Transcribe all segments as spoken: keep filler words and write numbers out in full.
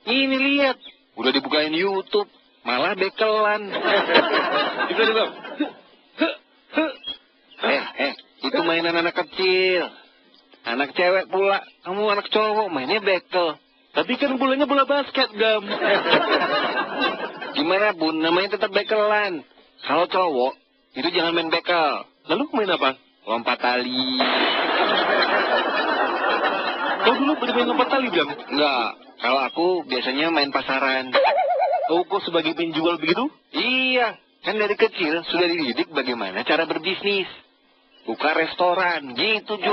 Ini lihat, udah dibukain YouTube, malah bekelan. Juga juga. Eh, eh, itu mainan anak kecil. Anak cewek pula, kamu anak cowok mainnya bekel. Tapi kan bolanya bola basket, Gam. Gimana pun, namanya tetap bekelan. Kalau cowok, itu jangan main bekel. Lalu main apa? Lompat tali. Kau dulu bermain lompat tali, Gam? Enggak, kalau aku biasanya main pasaran. Oh, kok sebagai penjual begitu? Iya, kan dari kecil sudah dididik bagaimana cara berbisnis. Buka restoran, gitu, Ju.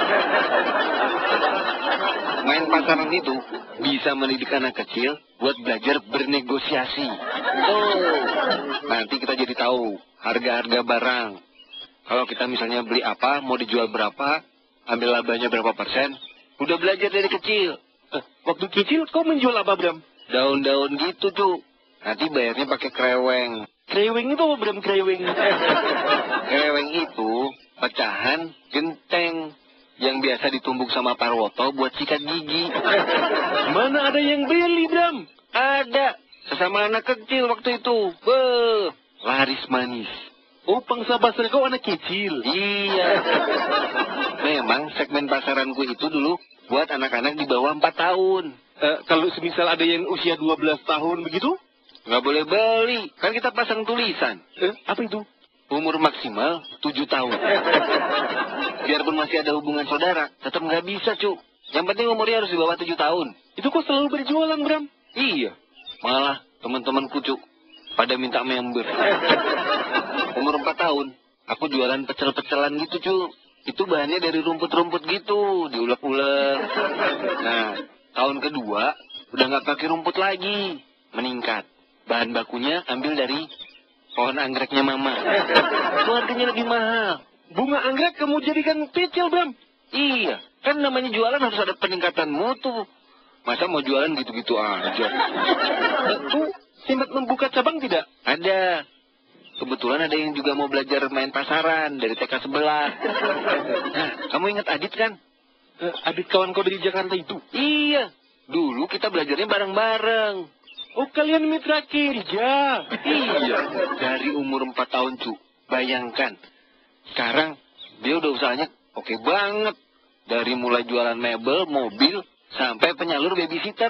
Main pasaran itu bisa mendidik anak kecil buat belajar bernegosiasi. Oh, nanti kita jadi tahu harga-harga barang. Kalau kita misalnya beli apa, mau dijual berapa, ambil labanya berapa persen, udah belajar dari kecil. Eh, waktu kecil kau menjual apa, Bram? Daun-daun gitu, Ju. Nanti bayarnya pakai kreweng. Kreweng itu apa, Bram, kreweng? Kreweng itu pecahan genteng yang biasa ditumbuk sama Parwoto buat sikat gigi. Mana ada yang beli, Bram? Ada. Sesama anak kecil waktu itu. Beuh, laris manis. Oh, pangsa pasar kau anak kecil? Iya. Memang segmen pasaranku itu dulu buat anak-anak di bawah empat tahun. Uh, kalau semisal ada yang usia dua belas tahun begitu? Nggak boleh beli. Kan kita pasang tulisan. Eh, apa itu? Umur maksimal tujuh tahun. Biarpun masih ada hubungan saudara, tetap nggak bisa, cu. Yang penting umurnya harus di bawah tujuh tahun. Itu kok selalu berjualan, Bram? Iya. Malah teman-temanku, cu, pada minta member. Umur empat tahun, aku jualan pecel-pecelan gitu, cu. Itu bahannya dari rumput-rumput gitu, diulek-ulek. Nah, tahun kedua, udah nggak pakai rumput lagi. Meningkat. Bahan bakunya ambil dari pohon anggreknya mama. Itu harganya lebih mahal. Bunga anggrek kamu jadikan pecel, Bram? Iya, kan namanya jualan harus ada peningkatan mutu. Masa mau jualan gitu-gitu aja? Itu sempat membuka cabang tidak? Ada. Kebetulan ada yang juga mau belajar main pasaran dari T K sebelah. Nah, kamu ingat Adit kan? Uh, Adit kawan kau dari Jakarta itu? Iya. Dulu kita belajarnya bareng-bareng. Oh, kalian mitra kerja? Iya. Dari umur empat tahun, cu. Bayangkan. Sekarang, dia udah usahanya oke banget. Dari mulai jualan mebel, mobil, sampai penyalur babysitter.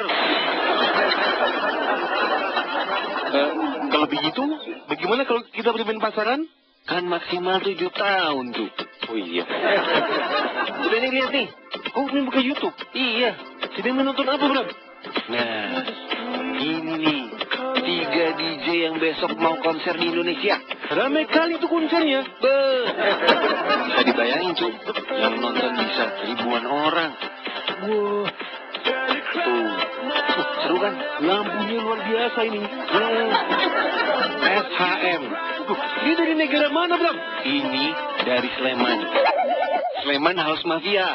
Uh, kalau begitu, bagaimana kalau kita bermain pasaran? Kan maksimal tujuh tahun, cu. Oh iya. Udah nih, lihat nih. Oh, ini buka YouTube? Iya. Sedang menonton apa, Bram? Nah, ini nih. Tiga D J yang besok mau konser di Indonesia. Ramai kali itu konsernya. Beuh. Bisa dibayangin, cu. Yang nonton bisa ribuan orang. Wah. Tuh. Seru kan? Lampunya luar biasa ini. Hmm. S H M. Ini dari negara mana, Bram? Ini dari Sleman. Sleman House Mafia.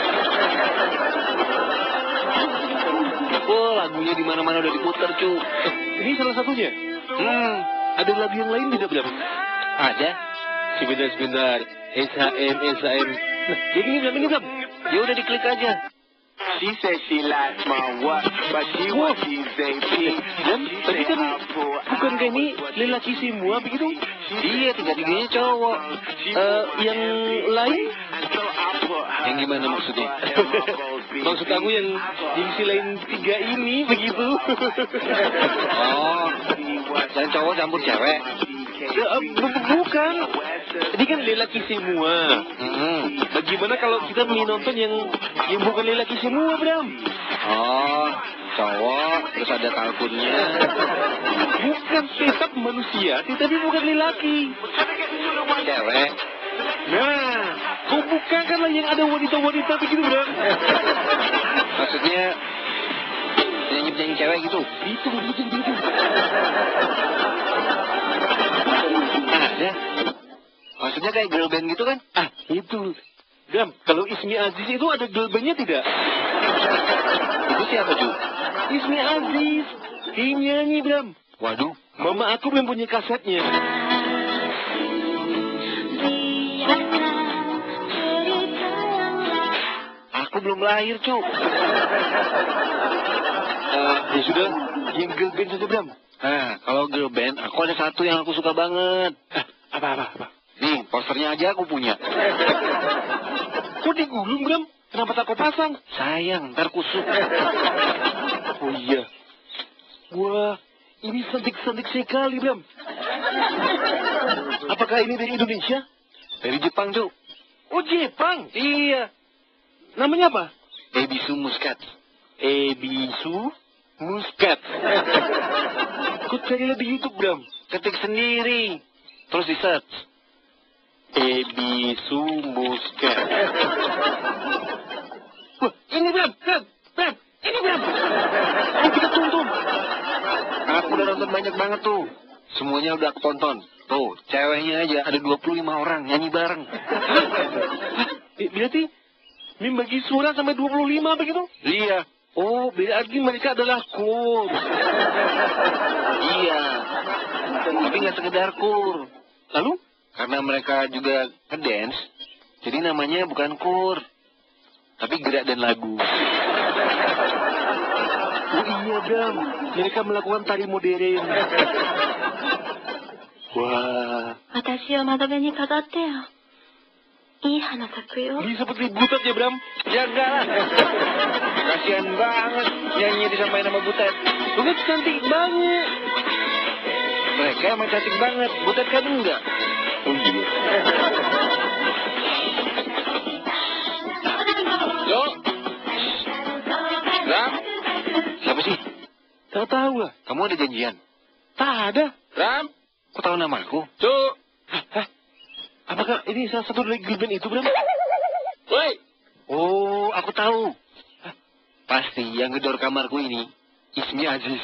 Oh, lagunya di mana-mana udah diputar, cu. Eh, ini salah satunya. Hmm. Ada lagu yang lain tidak, Bram? Ada. Sebentar, sebentar. S H M, S H M. Nah, jadi ini, Bram, ini, Bram. Ya udah diklik aja. She said she likes my what, but she Wah. wants she's a P. Dan, tapi kan bukankah ini lelaki semua begitu? Iya, tiga-tiganya cowok. Eh, yang lain? Yang gimana maksudnya? Maksud aku yang yang selain tiga ini begitu. Oh, yang cowok campur cewek. Ya, eh, bu- bukan. Ini kan lelaki semua. Hmm. Bagaimana kalau kita menonton yang yang bukan lelaki semua, Bram? Oh, cowok, terus ada kalkunnya. Bukan tetap manusia, tetapi bukan lelaki. Cewek. Nah, kau bukakanlah yang ada wanita-wanita begitu, Bram. Maksudnya nyanyi-nyanyi cewek gitu. Itu, itu, itu. Ada. Maksudnya kayak girl band gitu kan? Ah, itu. Bram, kalau Ismi Aziz itu ada girl band-nya tidak? Itu siapa, Ju? Ismi Aziz. Dia nyanyi, Bram. Waduh. Mama aku mempunyai kasetnya. Aku aku belum lahir, Cuk. Uh, ya sudah, yang girl band saja, Bram. Nah, kalau girl band, aku ada satu yang aku suka banget. Eh, apa, apa, apa? Nih, posternya aja aku punya. Kok digulung, Bram? Kenapa tak kau pasang? Sayang, ntar kusut. Oh iya. Wah, ini cantik-cantik sekali, Bram. Apakah ini dari Indonesia? Dari Jepang, Cuk. Oh, Jepang? Iya. Namanya apa? Ebisu Muscat. Ebisu Muscat. Kau cari di YouTube, Bram. Ketik sendiri. Terus di search. Ebisu Muscat. Wah, ini Bram, Bram, Bram, ini Bram. Ayo kita tonton. Aku udah nonton banyak banget tuh. Semuanya udah aku tonton. Tuh, ceweknya aja ada dua puluh lima orang nyanyi bareng. Eh, berarti membagi suara sampai dua puluh lima begitu? Iya. Oh, berarti mereka adalah kur. Iya. Tapi nggak sekedar kur. Lalu? Karena mereka juga ngedance, jadi namanya bukan kur. Tapi gerak dan lagu. Oh iya, Bram. Mereka melakukan tari modern. Wah. 私を窓辺に飾ってよ。いい花咲くよ。 Ini seperti butet ya, Bram? Ya enggak lah. Kasian banget nyanyi disamain sama butet. Butet cantik banget. Mereka emang cantik banget, butet kan enggak. Oh iya. Yo. Ram. Siapa sih? Tak tahu lah. Kamu ada janjian? Tak ada. Ram. Kok tahu nama aku? Cuk. Hah? Apakah ini salah satu dari girl band itu, Bram? Woi. Oh, aku tahu. Pasti yang gedor kamarku ini Ismi Aziz.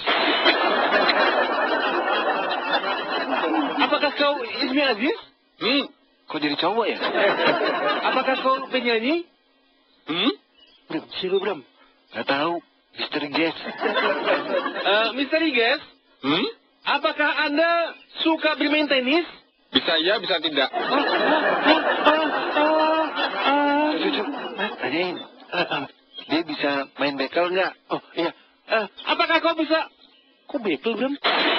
Apakah kau Ismi Aziz? Hmm. Kok jadi cowok ya? Apakah kau penyanyi? Hmm? Bram, siapa Bram? Gak tahu. Misteri Guest. Uh, Misteri Guest? Hmm? Apakah Anda suka bermain tenis? Bisa ya, bisa tidak. Ah, ah, ah, ah, ah. Cucu, tanyain. Ah, ah. Dia bisa main bekel nggak? Oh, iya. Uh, apakah kau bisa... Kok bekel, Bram?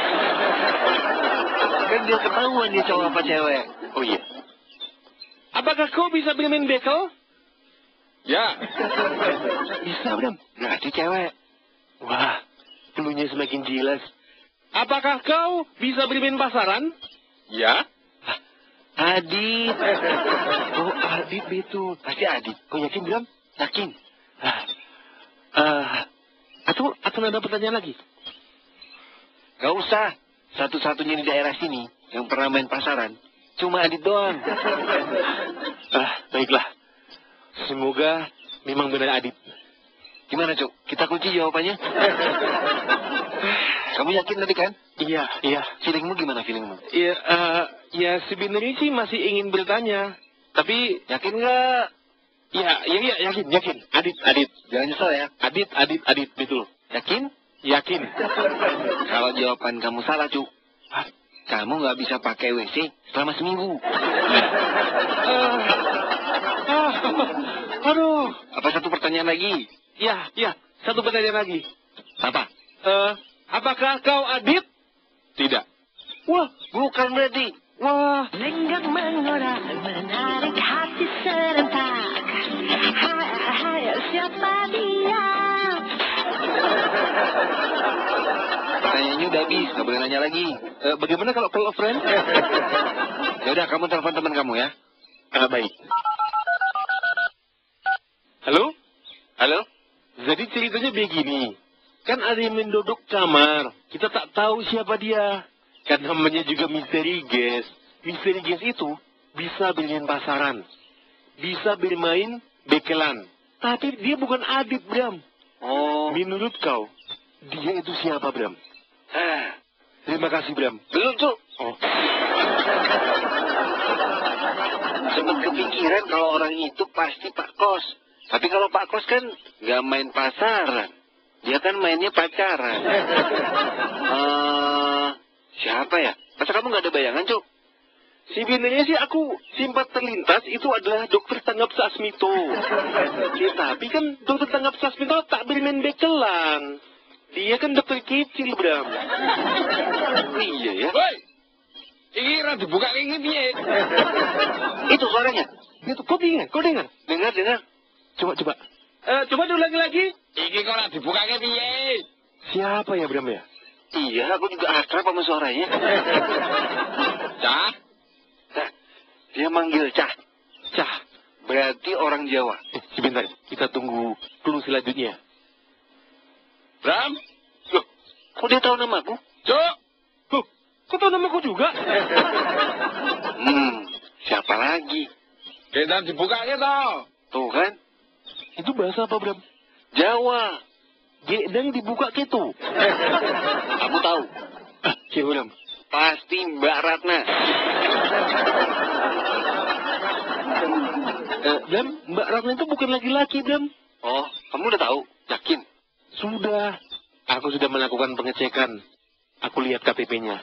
Kan dia ketahuan dia cowok apa cewek. Oh, iya. Apakah kau bisa bermain bekel? Ya. Bisa, Bram. Berarti cewek. Wah, pelunya semakin jelas. Apakah kau bisa bermain pasaran? Ya. Adit. Oh, Adit betul. Pasti Adit. Kau yakin, Bram? Yakin. Ah, uh, atau akan ada pertanyaan lagi? Gak usah. Satu-satunya di daerah sini yang pernah main pasaran cuma Adit doang. Ah, baiklah. Semoga memang benar Adit. Gimana, Cuk? Kita kunci jawabannya? Kamu yakin tadi kan? Iya, iya. Feelingmu gimana feelingmu? Iya, uh, ya sebenarnya sih masih ingin bertanya. Tapi Yakin nggak? ya, ya, ya, yakin, yakin. Adit, Adit. Jangan nyesel ya. Adit, Adit, Adit, betul. Yakin? Yakin. Kalau jawaban kamu salah, Cuk. Hah? Kamu nggak bisa pakai W C selama seminggu. Ah, ah, aduh. Apa satu pertanyaan lagi? Ya, ya. Satu pertanyaan lagi. Apa? Eh, apakah kau Adit? Tidak. Wah, Bukan berarti. wah. Lenggak mengorak, menarik hati serentak. Hai, hai, siapa dia? Pertanyaannya udah habis, nggak boleh nanya lagi. Eh, bagaimana kalau call a friend? Ya udah, kamu telepon teman kamu ya. Ah, baik. Halo? Halo? Jadi ceritanya begini. Kan ada yang mendodok kamar. Kita tak tahu siapa dia. Kan namanya juga misteri guys. Misteri guys itu bisa bermain pasaran. Bisa bermain bekelan. Tapi dia bukan Adit, Bram. Oh. Menurut kau, dia itu siapa, Bram? Ah, Terima kasih, Bram. belum, Cuk. Oh, Sempat kepikiran kalau orang itu pasti Pak Kos. Tapi kalau Pak Kos kan nggak main pasaran. Dia kan mainnya pacaran. Eh, siapa ya? Masa kamu nggak ada bayangan, Cuk? Sebenarnya sih aku sempat terlintas itu adalah dokter tanggap Sasmito. Ya, tapi kan dokter tanggap Sasmito tak bermain bekelan. Dia kan dokter kecil, Bram. Iya ya. Woi, ini ra dibuka ini piye? Itu suaranya. Itu kau dengar, kau dengar. Dengar, dengar. Coba, coba. Eh, coba diulangi lagi. Iki kok ra dibuka piye? Siapa ya, Bram ya? Iya, aku juga akrab sama suaranya. Cah, Nah, dia manggil Cah. Cah. Berarti orang Jawa. Eh, sebentar, kita tunggu clue selanjutnya. Bram, Loh, kok dia tahu namaku? Cuk. Loh, kau tahu namaku juga? Hmm, siapa lagi? Kita dibuka toh. Tuh kan, Itu bahasa apa, Bram? Jawa. Gedang dibuka gitu. Aku tahu. Ah, siapa, Bram? Pasti Mbak Ratna. Eh, Bram, Mbak Ratna itu bukan laki-laki, Bram. Oh, kamu udah tahu? Yakin? Sudah. Aku sudah melakukan pengecekan. Aku lihat K T P-nya.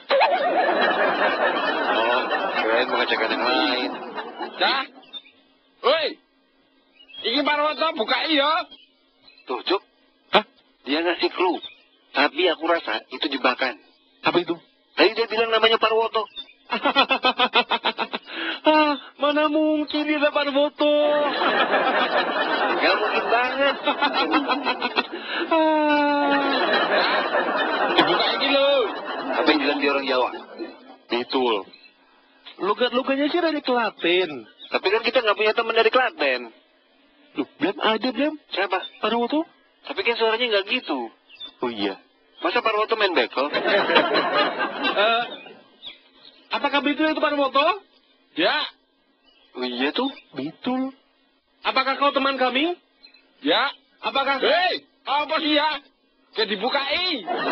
Oh, kirain pengecekan yang lain. Cah. Woi. Iki Parwoto buka iya. Tuh, Cuk. Hah? Dia ngasih clue. Tapi aku rasa itu jebakan. Apa itu? Tadi dia bilang namanya Parwoto. Ah, mana mungkin dia dapat foto? Gak mungkin banget. Ah. Dibuka iki lho. Apa yang bilang dia orang Jawa? Betul. Logat-logatnya sih dari Klaten. Tapi kan kita nggak punya teman dari Klaten. Loh, Bram ada, Bram? Siapa? Parwoto? Tapi kan suaranya nggak gitu. Oh iya. Masa Parwoto main bekel? Eh, apakah betul itu Parwoto? Ya. Oh iya tuh. Betul. Apakah kau teman kami? Ya. Apakah... Hei, apa sih ya? Kayak dibukai.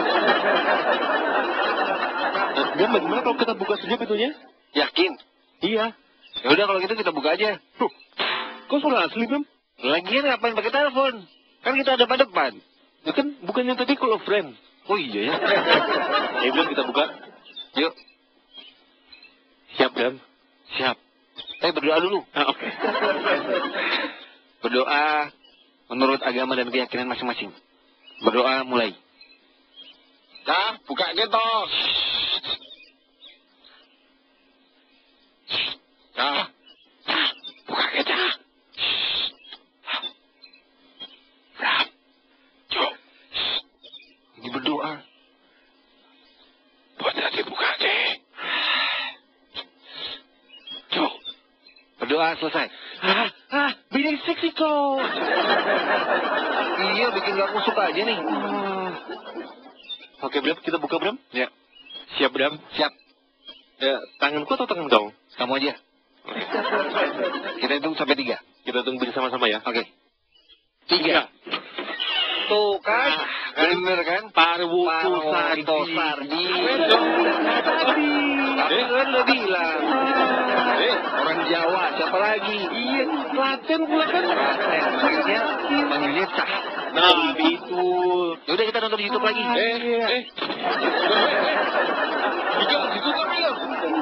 Eh, Bram, bagaimana kalau kita buka saja pintunya? Yakin? Iya. Ya udah kalau gitu kita buka aja. Loh, kau suara asli, Bram? Lagian ngapain pakai telepon? Kan kita ada pada depan. Ya kan, bukannya tadi kalau friend. Oh iya ya. Ya, Bram, kita buka. Yuk, Siap, Bram. siap. Eh berdoa dulu. Ah, oke. Berdoa menurut agama dan keyakinan masing-masing. Berdoa mulai. Cah, buka iki toh. Cah. Buka kaca. Bram. Cuk. Ini berdoa. Bocah dibuka deh. Cuk. Berdoa selesai. Ah, ah, bilang seksi kau. Iya, bikin gak aku suka aja nih. Ah. Oke, Bram, kita buka, Bram. Ya, Siap, Bram. siap. Ya, tanganku atau tangan kau? Kamu aja. Kita hitung sampai tiga. Kita tunggu bersama-sama ya. Oke. Tiga. Tuh kan, bener kan? Parwoto Parwoto Sardi. Sardi. Sardi. Tapi kan udah bilang. Eh, Orang Jawa, siapa lagi? Iya, Klaten pula kan. Klaten, makanya panggilnya Cah. Nah, betul. Yaudah kita nonton di YouTube lagi. Ah, eh, iya. eh. Iki ditutup iki.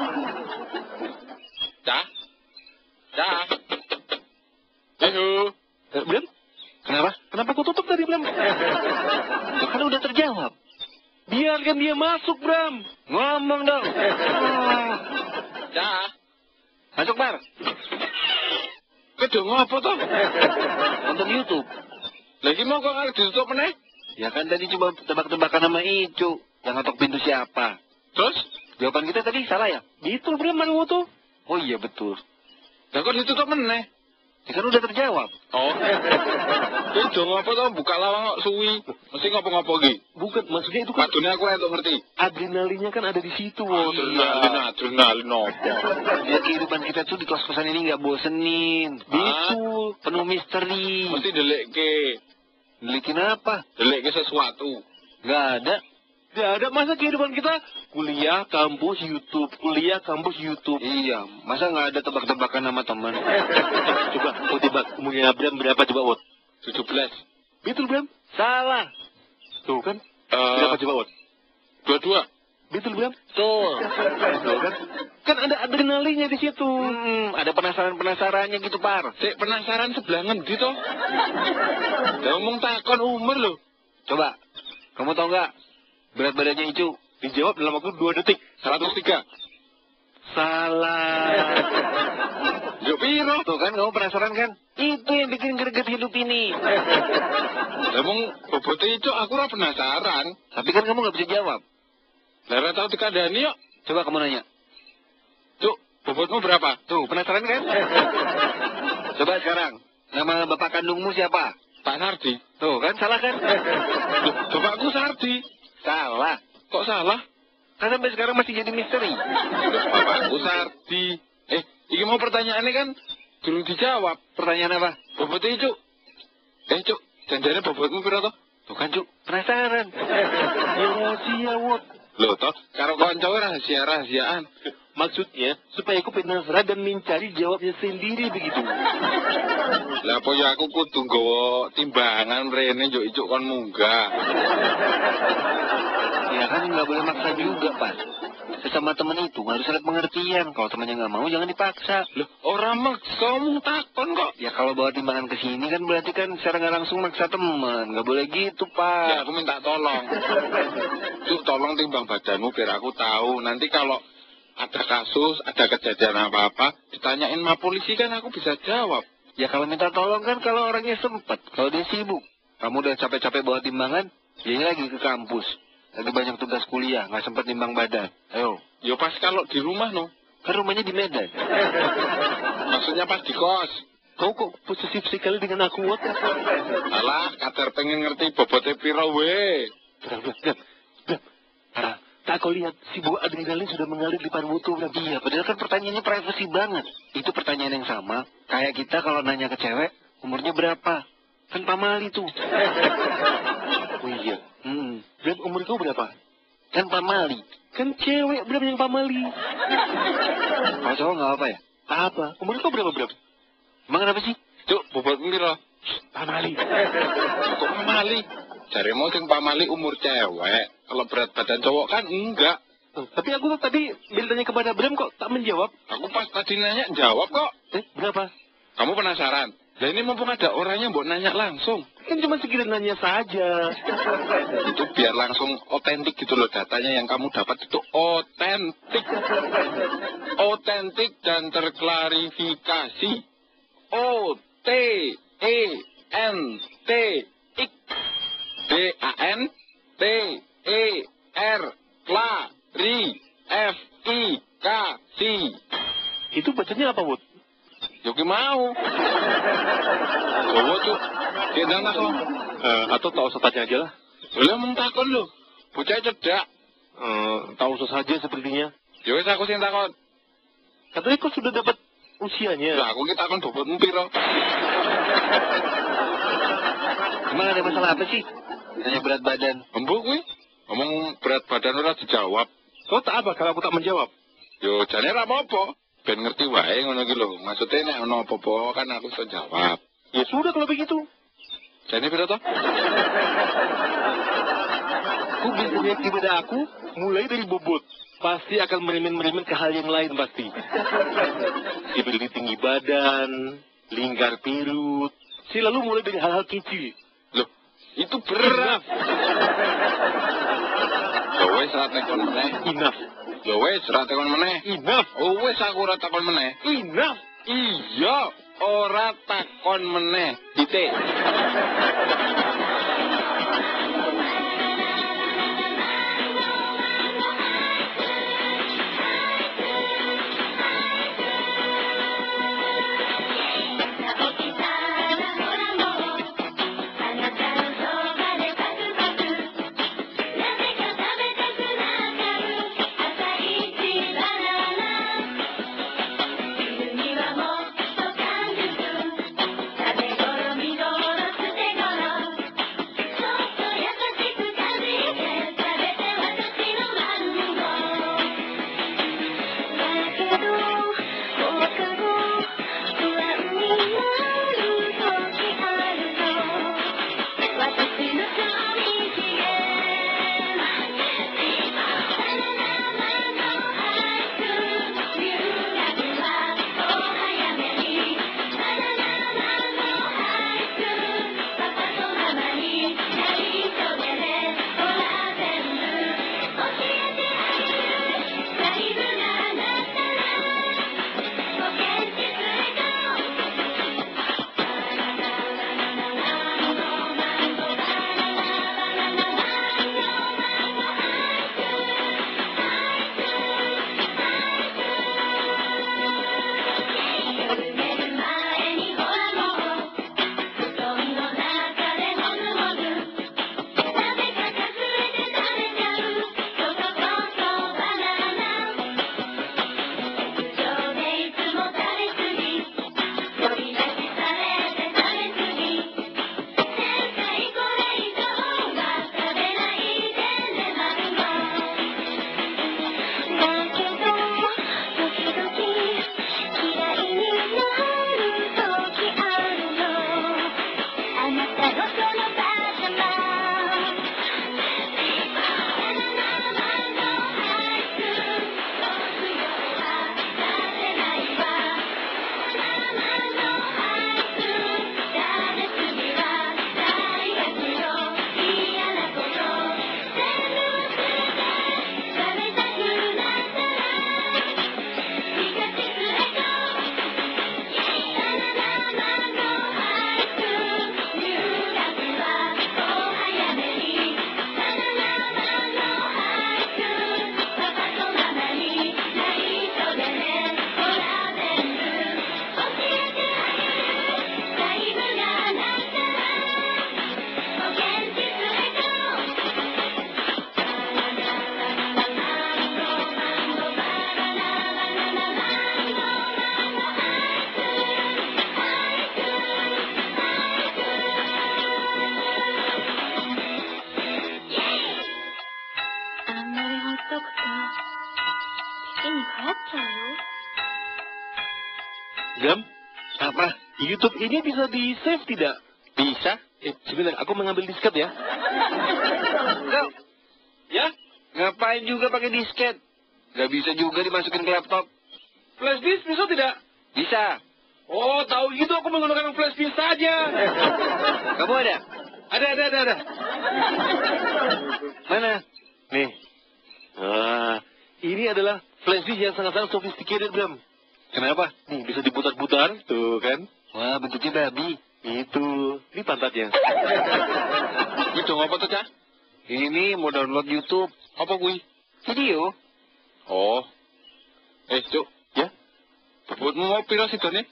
Cah. Cah. Ayo. Eh, Bram, Kenapa? kenapa kau tutup tadi, Bram? Ya kan udah terjawab. Biarkan dia masuk, Bram. Ngomong dong. Ah. Cah. Masuk bar. Kedo ngopo toh? Nonton YouTube. Lagi mau kok arep ditutup meneh? Ya kan tadi coba tebak-tebakan sama Icu. Yang ngetok pintu siapa? Terus? Jawaban kita tadi salah ya? Betul, Bram, Parwoto. Oh iya betul. Lah kok ditutup meneh? Ya kan udah terjawab. Oh. Kedo ngopo toh buka lawang kok suwi. Mesti ngopo-ngopo iki. Bukan, maksudnya itu kan Padune aku entuk ngerti. adrenalinnya kan ada di situ, Wot. Adrenalin, adrenalin opo? Biar kehidupan kita tuh di kos-kosan ini nggak bosenin. Betul. Penuh misteri. Mesti delekke. Nelikin apa? Delekke sesuatu. Nggak ada. Gak ada masa kehidupan kita kuliah, kampus, YouTube, kuliah, kampus, YouTube. Iya, masa nggak ada tebak-tebakan sama teman? Coba, kau tebak umurnya Bram berapa coba, Wot? tujuh belas. Betul, Bram? Salah. Tuh kan? Eh, Berapa coba, Wot? dua-dua. Betul, Bram? Betul. Betul kan? Kan ada adrenalinnya di situ. Hmm, ada penasaran-penasarannya gitu, Par. Sik penasaran sebelah ngendi toh? Lah ngomong takon umur lho. Coba, kamu tahu nggak berat badannya Icu? Dijawab dalam waktu dua detik. seratus tiga. Salah. Yo piro? Tuh kan, kamu penasaran kan? Itu yang bikin greget hidup ini. Lah mong bobote itu aku ora penasaran. Tapi kan kamu nggak bisa jawab. Lah ora tau dikandani yo. Coba kamu nanya. Cuk, bobotmu berapa? Tuh, penasaran kan? Coba sekarang, nama bapak kandungmu siapa? Pak Sardi. Tuh kan, salah kan? Loh, bapakku Sardi. Salah. Kok salah? Kan sampai sekarang masih jadi misteri. Loh, bapakku Sardi. Eh, iki mau pertanyaannya kan durung dijawab. Pertanyaan apa? Bobotnya Cuk. Eh, Cuk, janjane bobotmu piro toh? Tuh kan, Cuk. Penasaran. Ya rahasia, Wot. Loh toh, karo kanca rahasia-rahasiaan. Maksudnya, supaya aku penasaran dan mencari jawabnya sendiri begitu. Lah apa ya aku kudu nggawa timbangan rene yo icuk kon munggah. Ya kan nggak boleh maksa juga, Pak. Sesama temen itu harus ada pengertian. Kalau temannya nggak mau, jangan dipaksa. Loh, ora maksa mung takon kok. Ya kalau bawa timbangan ke sini kan berarti kan secara nggak langsung maksa teman. Nggak boleh gitu, Pak. Ya aku minta tolong. Cuk, tolong timbang badanmu biar aku tahu. Nanti kalau ada kasus, ada kejadian apa-apa, ditanyain sama polisi kan aku bisa jawab. Ya kalau minta tolong kan kalau orangnya sempat. Kalau dia sibuk. Kamu udah capek-capek bawa timbangan, dia lagi ke kampus. Lagi banyak tugas kuliah, nggak sempat timbang badan. Ayo. Yo pas kalau di rumah no. Kan rumahnya di Medan. Maksudnya pas di kos. Kau kok posesif sekali dengan aku, Wot? Alah, kadar pengen ngerti bobotnya piro we. Bram, Bram, Bram. Bram. Ah, tak kau lihat, si buah adrenalin sudah mengalir di paru butuh, Bram. Iya, padahal kan pertanyaannya privasi banget. Itu pertanyaan yang sama. Kayak kita kalau nanya ke cewek, umurnya berapa? Kan pamali tuh. Oh iya. Hmm. Bram, umur kau berapa? Kan pamali. Kan cewek, Bram, yang pamali. Kalau cowok nggak apa ya? Apa? Umur kau berapa, Bram? Emang kenapa sih? Cuk, bobotmu piro? Pamali. Kok pamali? Jarimu sing pamali umur cewek. Kalau berat badan cowok kan enggak. Oh, tapi aku tuh tadi bila tanya kepada Bram kok tak menjawab. Aku pas tadi nanya jawab kok. Eh, berapa? Kamu penasaran? Lah ini mumpung ada orangnya mbok nanya langsung. Kan cuma sekedar nanya saja. Itu biar langsung otentik gitu loh, datanya yang kamu dapat itu otentik. Otentik dan terklarifikasi. O T E N T X D A N T E R Klari F I K C. Itu bacanya apa, Wot? Yogi mau. Coba cuk. Kendang nak lo. Eh, atau tak usah tanya aja lah. Boleh mentakon lo. Bocah cedak. Eh, tak usah saja sepertinya. Ya wis aku sing takon. Katanya kau sudah dapat usianya. Lah aku ki takon bobotmu piro? Emang ada masalah apa sih? Nanya berat badan. Embuk kuwi. Ngomong berat badan ora dijawab. Kau tak apa kalau aku tak menjawab? Yo jane ora apa-apa. Ben ngerti wae ngono ki lho. Maksudnya nek ono apa-apa kan aku iso jawab. Ya sudah kalau begitu. Jane piro to? Aku biasanya kepada aku mulai dari bobot. Pasti akan merimen-merimen ke hal yang lain pasti. Seperti tinggi badan, lingkar perut. Si lalu mulai dari hal-hal kecil. Loh, itu berat. Yo wis ra tekon meneh. Enough. Yo wis ra tekon meneh. Enough. Oh wis aku ora takon meneh. Enough. Iya, ora takon meneh. Titik. Bram, Apa? YouTube ini bisa di-save tidak? Bisa? Eh, sebentar, aku mengambil disket ya. Kau, Ya? ngapain juga pakai disket? Gak bisa juga dimasukin ke laptop. Flash disk bisa tidak? Bisa. Oh, tahu gitu aku menggunakan flash disk saja. Kamu ada? Ada, ada, ada, ada. Mana? Nih. Wah, ini adalah flash disk yang sangat-sangat sophisticated, Bram. Kenapa? Nih, bisa diputar-putar, tuh kan. Wah, bentuknya babi. Itu, ini pantatnya. Itu apa tuh, Cak? Ini mau download YouTube. Apa kuwi? Video. Oh. Eh, Cuk. Ya? Bobotmu mau piro sidone?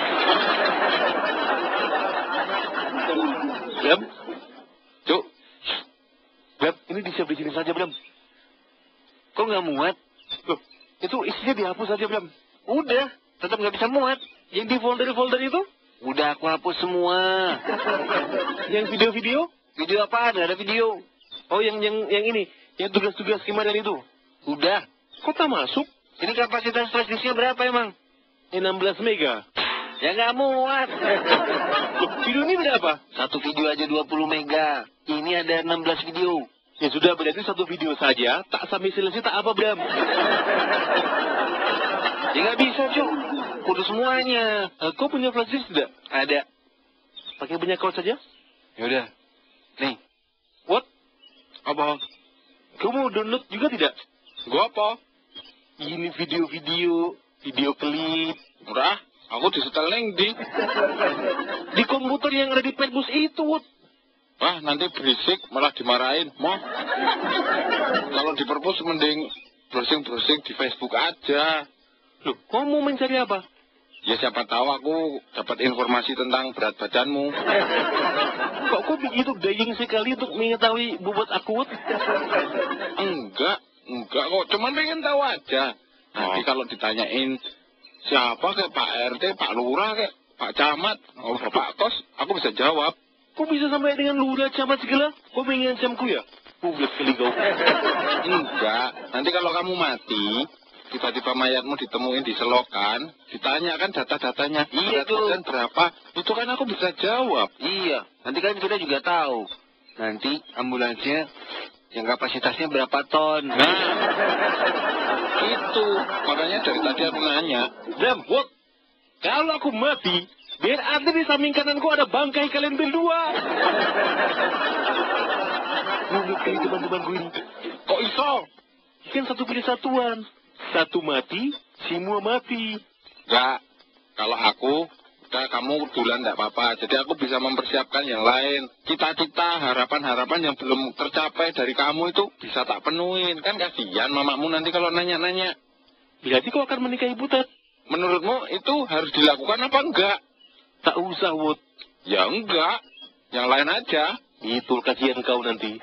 Bram, Cuk. Bram, ini di-save di sini saja, Bram. Kok nggak muat? Loh, itu isinya dihapus saja, Bram. Udah, tetap nggak bisa muat. Yang di folder-folder itu? Udah aku hapus semua. Yang video-video? Video apa? Ada video. Oh, yang yang yang ini, yang tugas-tugas kemarin itu. Udah. Kok tak masuk? Ini kapasitas flash disknya berapa emang? enam belas mega. Ya nggak muat. Loh, video ini berapa? Satu video aja dua puluh mega. Ini ada enam belas video. Ya sudah, berarti satu video saja, tak sampai selesai tak apa, Bram. Ya nggak bisa, Cuk. Kudu semuanya. Eh, kau punya flash disk tidak? Ada. Pakai banyak cloud saja? Yaudah. Nih. What? Apa? Kau mau download juga tidak? Gua apa? Ini video-video, video klip. Murah. Aku disetel ning ndi? Di komputer yang ada di Petbus itu, Wut. Wah, nanti berisik malah dimarahin. Mau? Kalau di perpus mending browsing-browsing di Facebook aja. Loh, kau mau mencari apa? Ya siapa tahu aku dapat informasi tentang berat badanmu. Kok kau begitu daying sekali untuk mengetahui bobot aku, Wut? Enggak, enggak kok. Cuman pengen tahu aja. Nanti Oh. kalau ditanyain siapa kayak Pak R T, Pak Lurah kayak Pak Camat, oh Bapak Kos, aku bisa jawab. Kok bisa sampai dengan lurah camat segala? Kau mengancamku ya? Publik kali kau. Enggak. Nanti kalau kamu mati, tiba-tiba mayatmu ditemuin di selokan, ditanyakan data-datanya. Iya, Berat tuh. badan berapa? Itu kan aku bisa jawab. Iya. Nanti kan kita juga tahu. Nanti ambulansnya yang kapasitasnya berapa ton. Nah, itu. Makanya dari tadi aku nanya. Bram, what? Kalau aku mati, biar ada di samping kananku ada bangkai kalian berdua. Mulut kali teman-temanku ini. Kok iso? Kan satu pilih satuan. Satu mati, semua mati. Enggak. Kalau aku, udah kamu duluan enggak apa-apa. Jadi aku bisa mempersiapkan yang lain. Cita-cita, harapan-harapan yang belum tercapai dari kamu itu bisa tak penuhin. Kan kasihan mamamu nanti kalau nanya-nanya. Berarti kau akan menikahi butet. Menurutmu itu harus dilakukan apa enggak? Tak usah, Wut. Ya enggak. Yang lain aja. Itu kasihan kau nanti.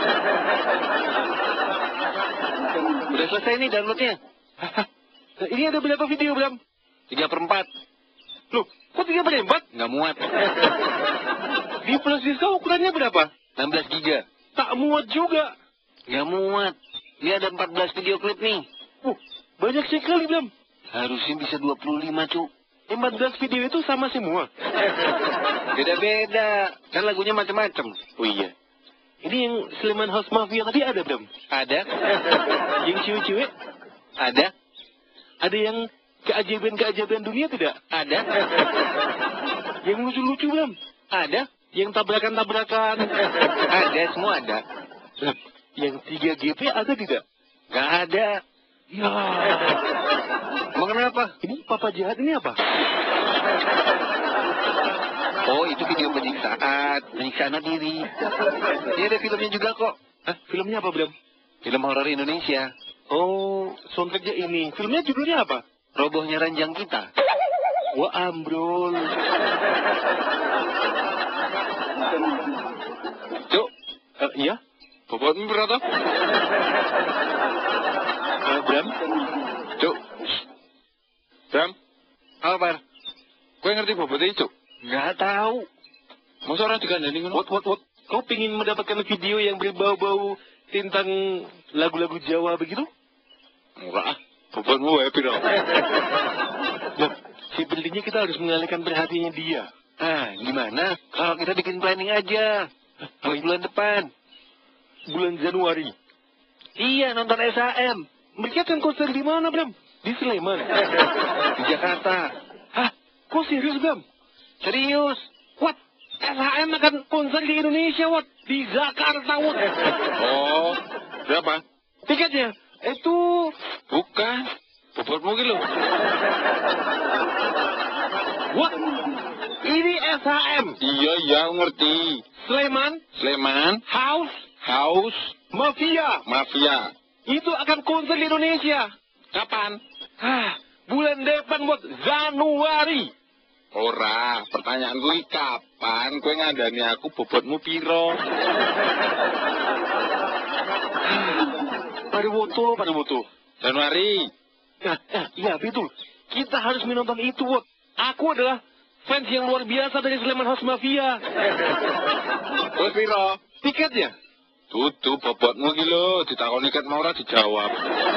Udah selesai nih downloadnya. Nah, ini ada berapa video, Bram? Tiga per empat. Loh, kok tiga per empat? Nggak muat. Di flash disk kau ukurannya berapa? enam belas giga. Tak muat juga. Nggak muat. Ini ada empat belas video klip nih. Uh, banyak sekali, Bram. Harusnya bisa dua puluh lima, Cuk. empat belas video itu sama semua. Beda-beda. Kan lagunya macam-macam. Oh iya. Ini yang Sleman House Mafia tadi ada, Bram? Ada. Yang cewek-cewek? Ada. Ada yang keajaiban-keajaiban dunia tidak? Ada. Yang lucu-lucu, Bram? Ada. Yang tabrakan-tabrakan? Ada. Semua ada. Bram, yang tiga G P ada tidak? Nggak ada. Ya. Emang kenapa? Ini papa jahat ini apa? Oh, itu video penyiksaan. Penyiksaan diri. Ini ada filmnya juga kok. Hah, filmnya apa, Bram? Film horor Indonesia. Oh, soundtracknya ini. Filmnya judulnya apa? Robohnya ranjang kita. Wah, ambrol. Cuk, Eh, iya? bobotmu berapa? Eh, Bram? Cuk. Bram, Apa, Par? gue ngerti bobotnya, Cuk. Nggak tahu. Masa orang digandani ngono? What, what, what? Kau pingin mendapatkan video yang berbau-bau tentang lagu-lagu Jawa begitu? Murah. Bobotmu wae piro? Bram, sepertinya kita harus mengalihkan perhatiannya dia. Ah, gimana kalau kita bikin planning aja? Buat bulan depan. Bulan Januari. Iya, nonton S H M. Mereka akan konser di mana, Bram? Di Sleman. Di Jakarta. Hah? Kok serius, Bram? Serius. What? S H M akan konser di Indonesia, what? Di Jakarta, what? Oh, berapa? Tiketnya? Itu... Bukan. Bobotmu gitu. What? Ini S H M. Iya, iya, aku ngerti. Sleman. Sleman, House. House, Mafia. Mafia. Itu akan konser di Indonesia. Kapan? Hah, bulan depan buat Januari. Ora, pertanyaanku iki kapan kowe ngandani aku bobotmu piro? Pada foto, pada foto. Januari. Nah, eh, iya betul. Kita harus menonton itu, Wot. Aku adalah fans yang luar biasa dari Sleman House Mafia. Wes piro? Tiketnya? Dudu bobotmu iki lho, ditakoni ket mau ora dijawab.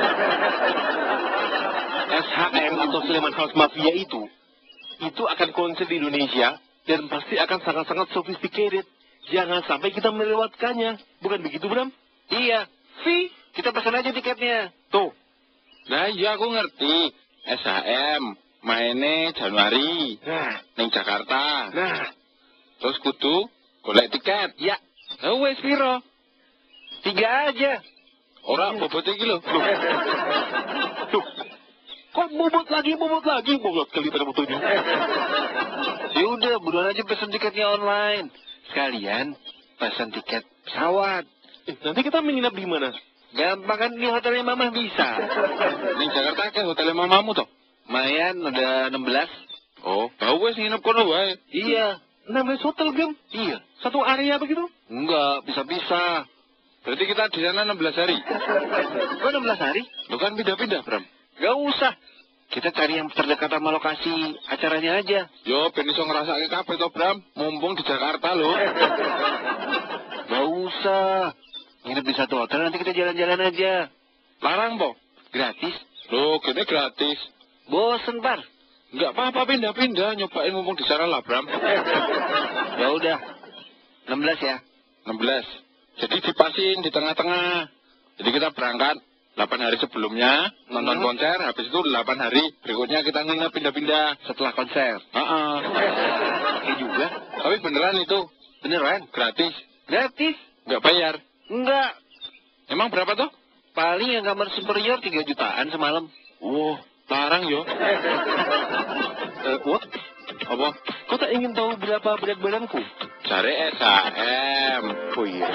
S H M atau Sleman House Mafia itu, itu akan konser di Indonesia dan pasti akan sangat-sangat sophisticated. Jangan sampai kita melewatkannya. Bukan begitu, Bram? Iya. Si, Kita pesan aja tiketnya. tuh. Nah iya aku ngerti. S H M maine Januari Nah, ning Jakarta. nah. Terus kudu golek tiket. Ya, Lah wes piro? tiga aja. Ora bobot iki lho. Tuh. Kok bobot lagi, bobot lagi, bobot kali pada foto ini. Ya udah, buruan aja pesen tiketnya online. Sekalian pesan tiket pesawat. Eh, nanti kita menginap di mana? Gampang kan, di hotelnya Mamah bisa. Ning Jakarta ke hotel mamamu toh? Mayan udah enam belas. Oh, bau wes nginep kono wae. Iya. enam belas hotel, Bram. Iya. Satu area begitu? Enggak, bisa-bisa. Berarti kita di sana enam belas hari. Kok enam belas hari? Lu kan pindah-pindah, Bram. Gak usah. Kita cari yang terdekat sama lokasi acaranya aja. Yo, ben iso ngrasake kabeh to, Bram. Mumpung di Jakarta lho. Gak usah. Nginep di satu hotel, nanti kita jalan-jalan aja. Larang, po. Gratis. Loh, gini gratis. Bosen, Par. Enggak apa-apa pindah-pindah, nyobain mumpung di sana lah, Bram. Ya udah. enam belas ya. enam belas. Jadi dipasin di tengah-tengah. Jadi kita berangkat delapan hari sebelumnya, nonton Hmm. konser, habis itu delapan hari berikutnya kita nginep pindah-pindah. Setelah konser. Heeh. Oke juga. Tapi beneran itu, Beneran? gratis. Gratis? Enggak bayar. Enggak. Emang berapa tuh? Paling yang kamar superior tiga jutaan semalam. Wow, larang yo. Eh, what? Apa? Kau tak ingin tahu berapa berat badanku? Cari S H M. Oh iya.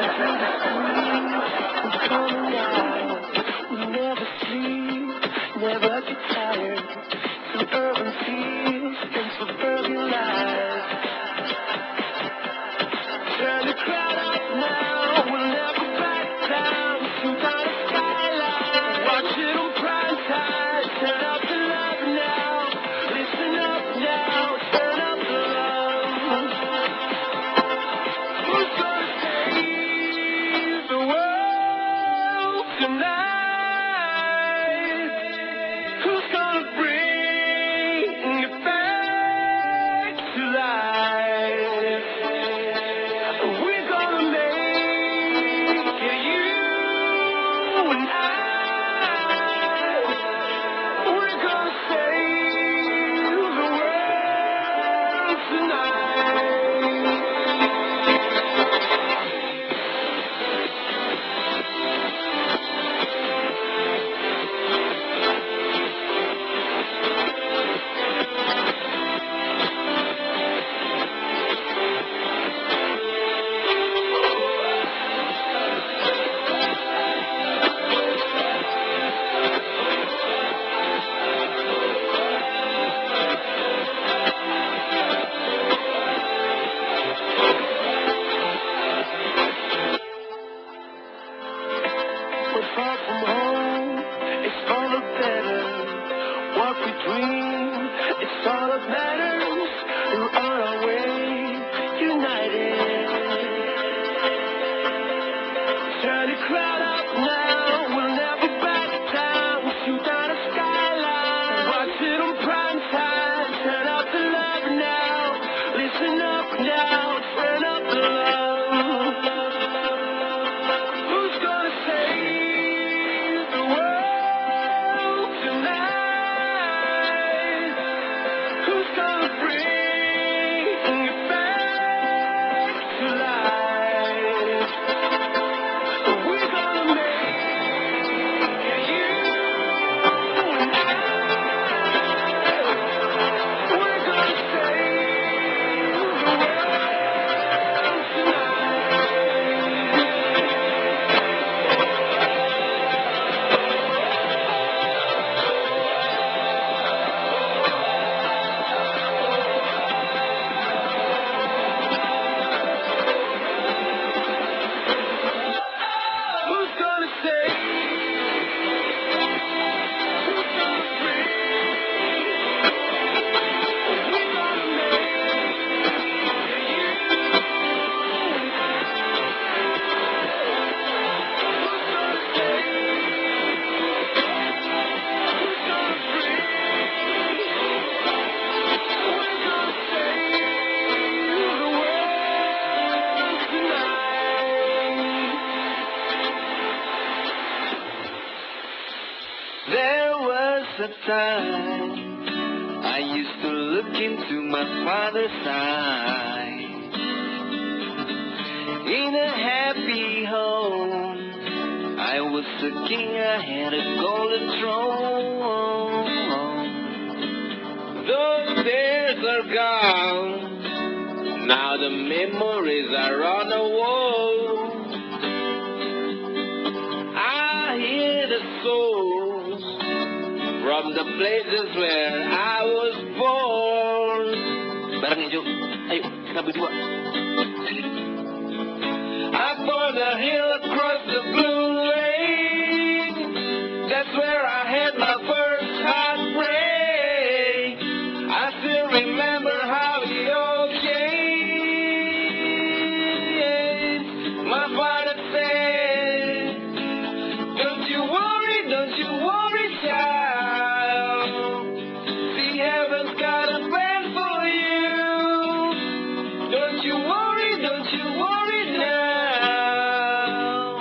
Never sleep, never get tired. Suburban peace and suburban life. Turn the crowd up now, we'll never back down. Shoot down the skyline, watch it on prime time. Turn up the love now, listen up now, turn up the love. Who's gonna save the world tonight? Who's gonna bring it back to life? We're gonna make it, you and I. We're gonna save the world tonight. We're far from home, it's all that matters. What we dream, it's all that matters. We're on our way, united. Turn the crowd up now, we'll never back down. Shoot down the skyline, watch it on prime time. a time I used to look into my father's eyes. In a happy home, I was a king, I had a golden throne. Those days are gone, now the memories are on the wall. I hear the souls from the places where I was born. Bareng ya, Jo. Ayo, kita berdua. Up on the hill across the blue lake, that's where I had my first heartbreak. I still remember how it all changed. My father said, don't you worry, don't you worry, child. See, heaven's got a plan for you. Don't you worry, don't you worry now.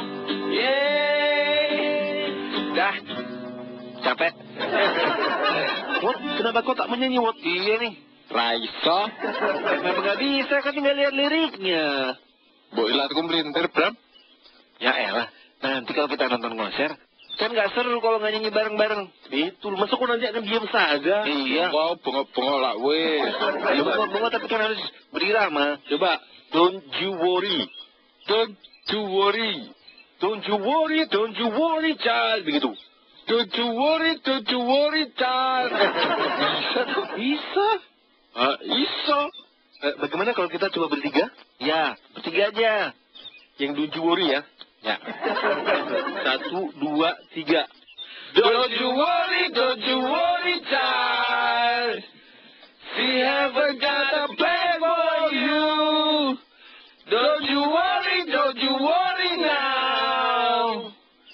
Yeah. Dah. Capek. Wat, kenapa kau tak menyanyi, Wat? Iya nih. Raiso. Kenapa nggak bisa? Kan tinggal lihat liriknya. Mbok ilat kumplintir, Bram. Ya elah. Nanti kalau kita nonton konser, kan nggak seru kalau nggak nyanyi bareng-bareng. Betul, masa kau nanti akan diam saja? Iya. Wow, bengok-bengok lah, weh. Ya bunga-bunga tapi kan harus berirama. Coba, don't you worry. Don't you worry. Don't you worry, don't you worry, child. Begitu. Don't you worry, don't you worry, child. Bisa tuh, bisa. Ah, iso. Eh, bagaimana kalau kita coba bertiga? Ya, bertiga aja. Yang don't you worry ya. Ya. Satu, dua, tiga. Don't you worry, don't you worry, child. See, heaven got a plan for you. Don't you worry, don't you worry now.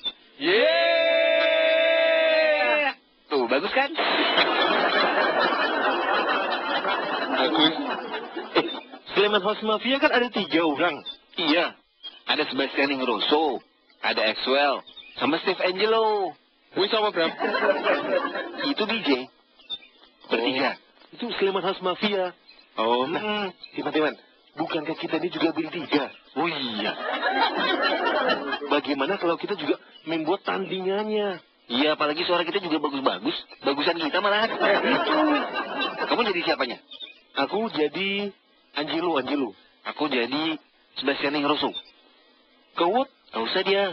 Yeah. Tuh, bagus kan? Bagus. Eh, Sleman House Mafia kan ada tiga orang. Iya. Ada Sebastian Ingrosso, ada Axwell, sama Steve Angelo. Wih, sama Bram. Itu D J. Bertiga. Itu Sleman House Mafia. Oh, Hmm. Teman-teman, bukankah kita ini juga bertiga? Oh iya. Bagaimana kalau kita juga membuat tandingannya? Iya, apalagi suara kita juga bagus-bagus. Bagusan kita malahan. Kamu jadi siapanya? Aku jadi Angelo, Angelo. Aku jadi Sebastian Ingrosso. Kau, Wat? Gak usah dia.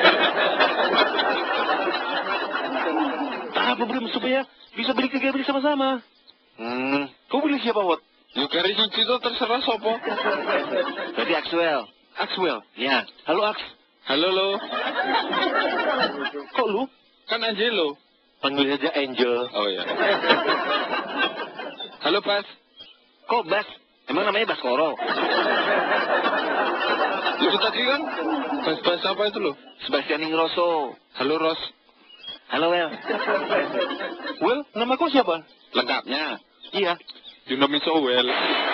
Tak apa, Bram, supaya bisa beli tiga beli sama-sama. Hmm. Kau beli siapa, Wat? yuk dari siji itu terserah sopo. Berarti Axwell. Axwell. Ya. Halo, Ax. Halo lo, Kok lu? kan Angelo. Panggil saja Angel. Oh ya. Halo Bas. Kok Bas? Emang namanya Baskoro? Itu tadi kan Bas-Bas apa itu lo? Sebastian Ingrosso. Halo Ros. Halo, Well. Well, nama kau siapa? Lengkapnya. Iya. You know me so well.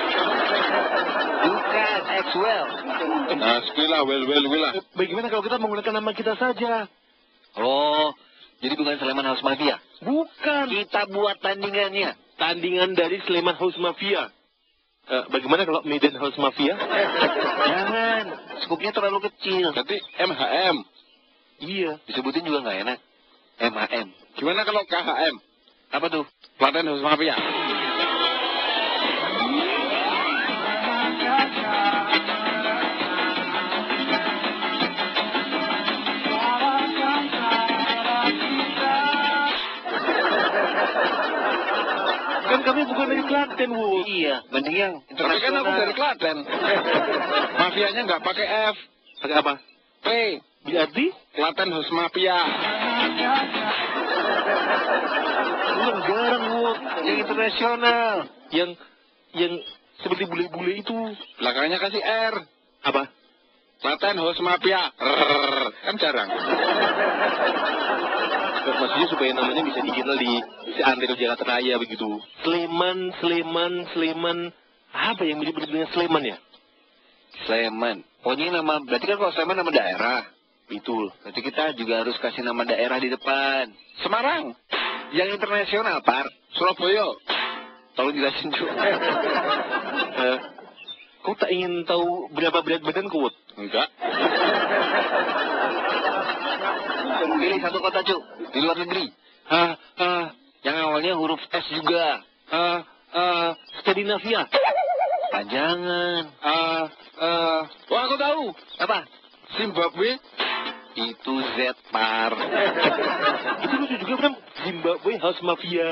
Bukan, Axwell. Nah, sekilah, well, well, well lah. Eh, Bagaimana kalau kita menggunakan nama kita saja? Oh, jadi bukan Sleman House Mafia? Bukan. Kita buat tandingannya. Tandingan dari Sleman House Mafia. Eh, bagaimana kalau Medan House Mafia? Jangan, skupnya terlalu kecil. Berarti M H M. Iya. Disebutin juga nggak enak. M H M. Gimana kalau K H M? Apa tuh? Klaten House Mafia. Kan kami bukan dari Klaten, Wu. Iya, mending yang Tapi kan aku dari Klaten. Mafianya nggak pakai F. Pakai apa? P. Berarti? Klaten House Mafia. Yang jarang, Wu. yang internasional. Yang, yang seperti bule-bule itu. Belakangnya kasih R. Apa? Klaten House Mafia. Rrrr. Kan jarang. Maksudnya supaya namanya bisa dikenal di si Antero Jakarta Raya begitu. Sleman, Sleman, Sleman. Apa yang mirip-mirip dengan Sleman ya? Sleman. Pokoknya nama, berarti kan kalau Sleman nama daerah. Betul. Berarti kita juga harus kasih nama daerah di depan. Semarang. Yang internasional, Par. Surabaya. Tolong jelasin, Cuk. Eh, kau tak ingin tahu berapa berat badanku, Wut? Enggak. Pilih satu kota, Cuk. Di luar negeri. Ah, ah, Yang awalnya huruf S juga. ah, ah, Skandinavia. Panjangan. Ah, ah, wah aku tahu. Apa? Zimbabwe. Itu Z, Par. Itu lucu juga, Bram. Zimbabwe House Mafia.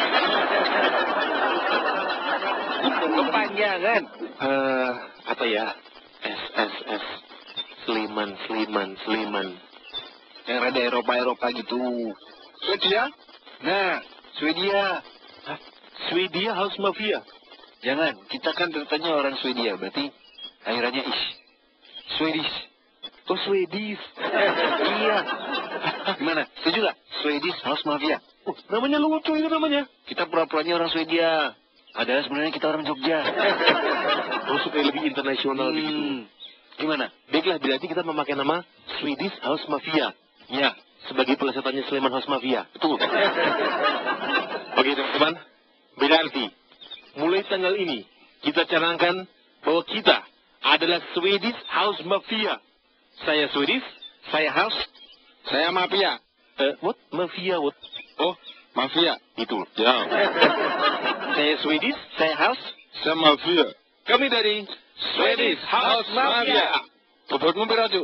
Kepanjangan. Eh, apa ya? S, S, S. Sliman, Sliman, Sliman. Yang rada Eropa-Eropa gitu. Swedia. Nah, Swedia. Hah? Swedia House Mafia. Jangan, kita kan ceritanya orang Swedia, berarti akhirannya ish. Swedish. Oh, Swedish. Iya. Gimana? Setuju gak? Swedish House Mafia. Oh, namanya lucu itu namanya. Kita pura-puranya orang Swedia. Padahal sebenarnya kita orang Jogja. Oh, supaya lebih internasional begitu. Hmm. Gimana? Baiklah, berarti kita memakai nama Swedish House Mafia. Ya. Sebagai pelesetannya Sleman House Mafia. Betul. Oke, teman-teman. Berarti, mulai tanggal ini, kita canangkan bahwa kita adalah Swedish House Mafia. Saya Swedish. Saya House. Saya mafia. Eh, what? Mafia, what? Oh, mafia. Itu. Ya. Saya Swedish. Saya House. Saya mafia. Kami dari Swedish House Mafia. Bobotmu pira, Cuk?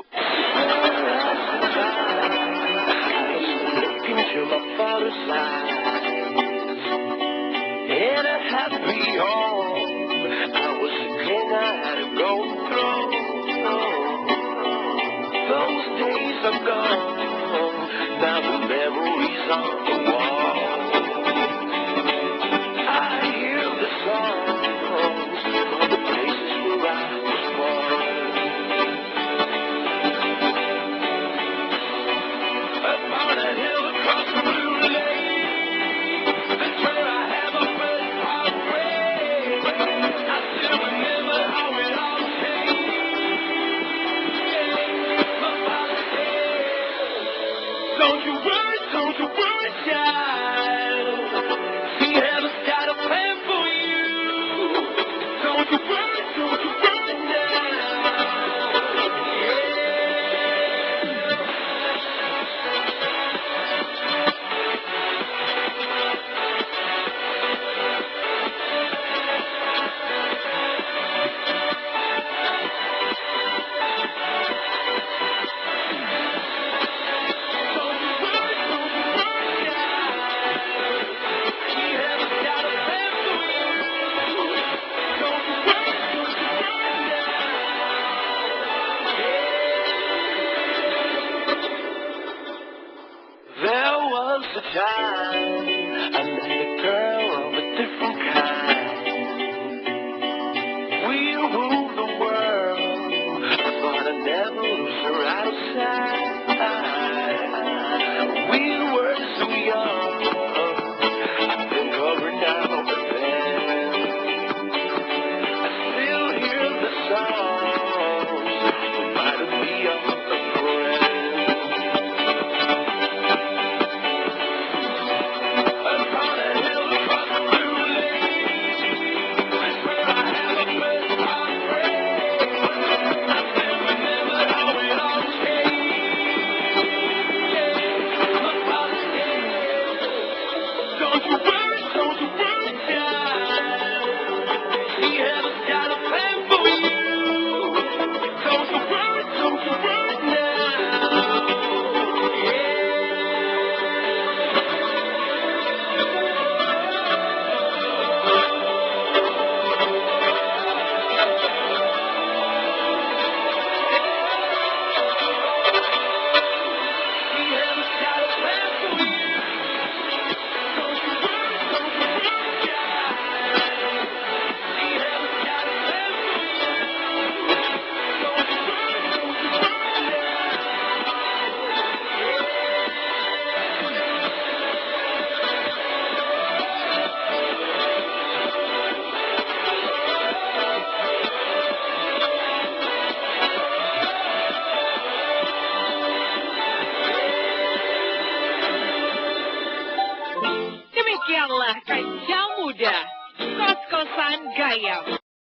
Into my father's life. In a happy home, I was a king, I had a golden throne. Those days are gone, now the memories on the wall. I hear the songs of the places where I was born. Upon a hill across the blue lake, that's where I have a first heartbreak. Daftarlah ke Jam Muda, Kos-Kosan Gayam.